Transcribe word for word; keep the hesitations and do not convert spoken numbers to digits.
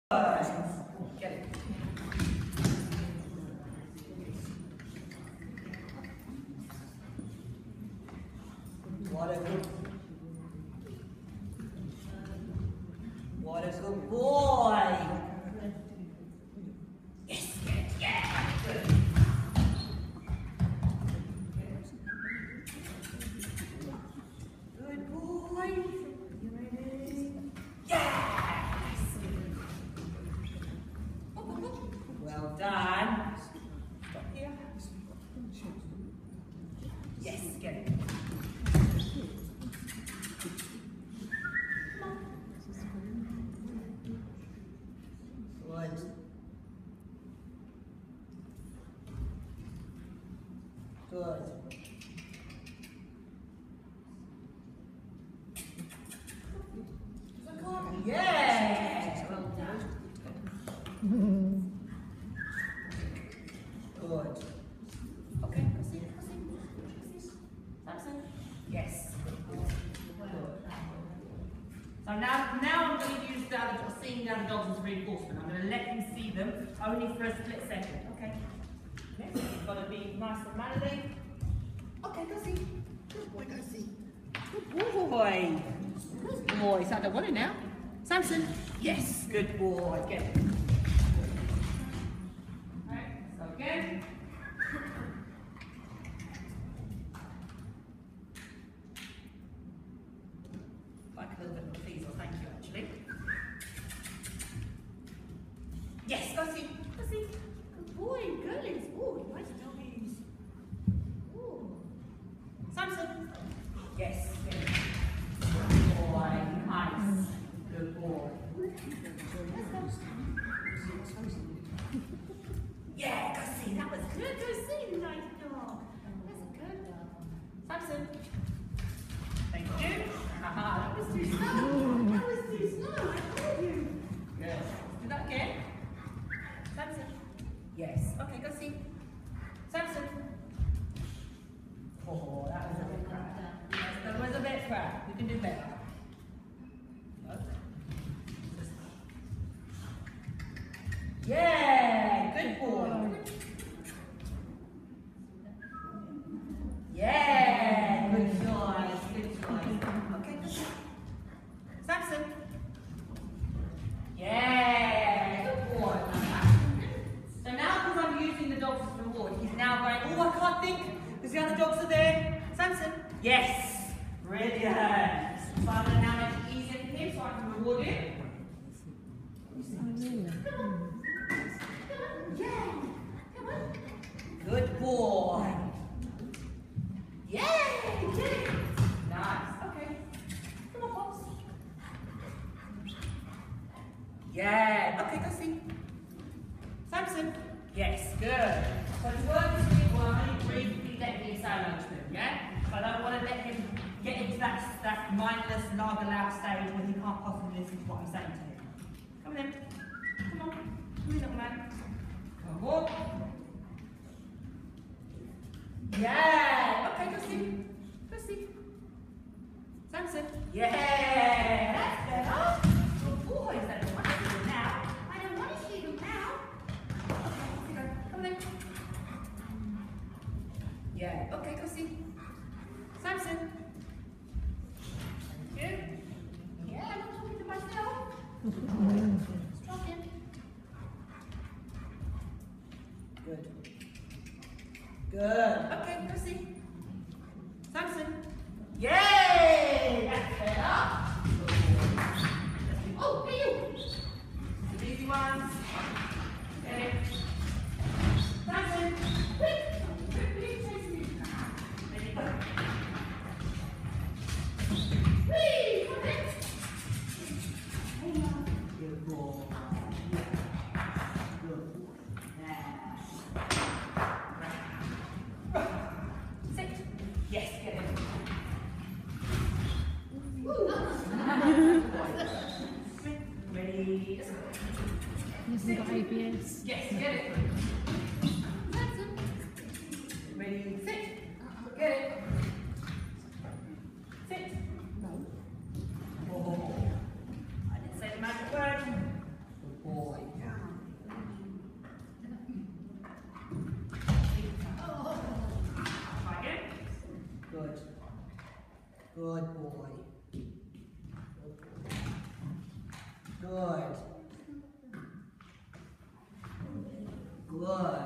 Get it. What a good, what a good boy. Yes, yes, yeah, good. Good boy. You ready? Yes. Well done. Stop here. Yes, get it. Good. Good. Yeah. Well done. Good. Okay, proceed, proceed. Samson. Yes. Good. So now, now I'm going to use the other, seeing the other dogs as reinforcement. I'm going to let him see them only for a split second. Okay. Yes, you've got to be nice and manly. Okay, go see. Good boy, go see. Good boy. Good boy. So I don't want it now. Samson. Yes, good boy. Get it. Right, so again. Like a little bit of a teaser, thank you actually. Yes, go see. Go see. Good boy, girlies. Oh, nice doggies. Oh. Samson. Yes, good. Good boy, nice. Good boy. Let's go. Yeah, go see. That was good. Go see. Nice dog. That's good. Samson. Thank you. Aha, that was too slow. That was too slow. I told you. Good. Do that again. Samson. Yes. Okay, go see. Samson. Oh, that was a bit crap. Yes, that was a bit crap. You can do better. Yeah, good boy. Yeah, good choice, good choice. Okay, good. Samson. Yeah, good boy. So now, because I'm using the dogs as reward, he's now going, oh, I can't think, because the other dogs are there. Samson. Yes, brilliant. So I'm going to now make it easier for him so I can reward him. Yeah, come on. Good boy. Yay! Nice. Okay. Come on, Pops. Yeah. Okay, go see. Samson. Yes, good. So to work this week, well, I'm only briefly letting him say hello to him, yeah? But I don't want to let him get into that, that mindless, laugh aloud stage where he can't possibly listen to what I'm saying to him. Come on in. Come on. Come in, little man. Come on. Yeah. Okay, go see. Go see. Samson. Yeah. That's better. Good boy. I don't want to see him now. I don't want to see him now. Okay, off you go. Come on in. Yeah. Okay, go see. Samson. Thank you. Yeah, I'm not talking to myself. Stop him. Good. Good. Okay, go see. Samson. Yay! That's better. Oh, hey you. The easy ones. Okay. Samson. Quick. Quick, quick, chase me. Ready, go. Whee! Come in. Good boy. Good. Sit. Yes, get it. Ready? Yes, we've got A B S. Yes, get it. Ready? Sit. Get it. Sit. No. Oh, I didn't say the magic word. Good boy. good. Good boy. Good. Good.